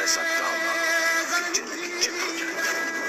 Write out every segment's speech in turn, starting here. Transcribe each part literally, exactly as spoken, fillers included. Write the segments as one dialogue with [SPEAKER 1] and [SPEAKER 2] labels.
[SPEAKER 1] ऐसा ड्रामा कि जिंदगी चित हो जाए।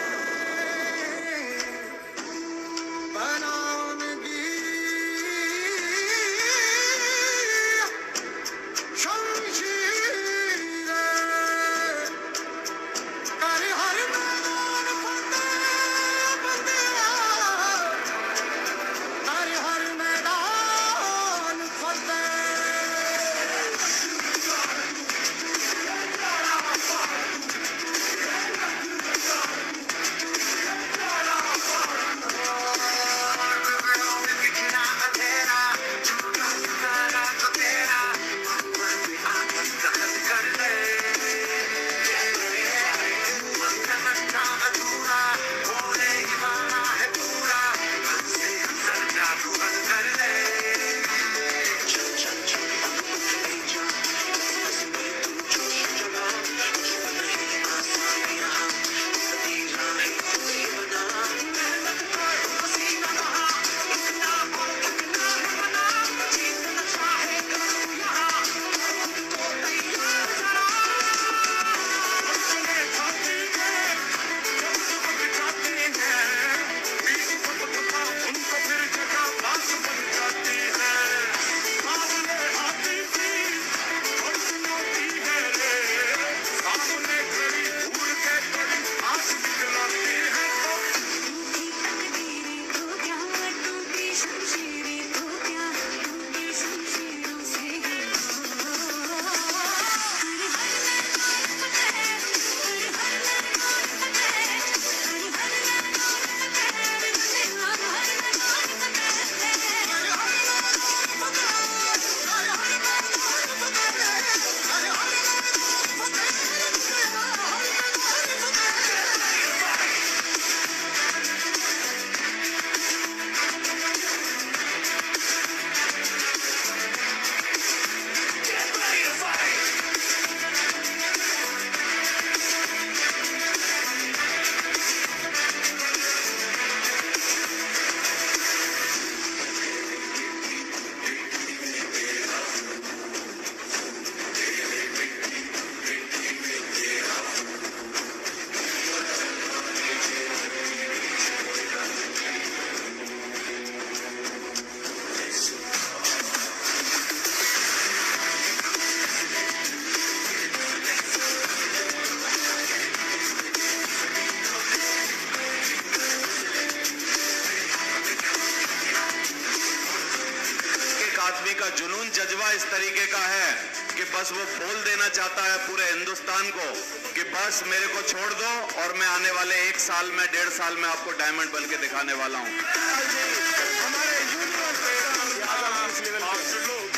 [SPEAKER 2] का जुनून जज्बा इस तरीके का है कि बस वो बोल देना चाहता है पूरे हिंदुस्तान को कि बस मेरे को छोड़ दो और मैं आने वाले एक साल में डेढ़ साल में आपको डायमंड बन के दिखाने वाला हूं। हमारे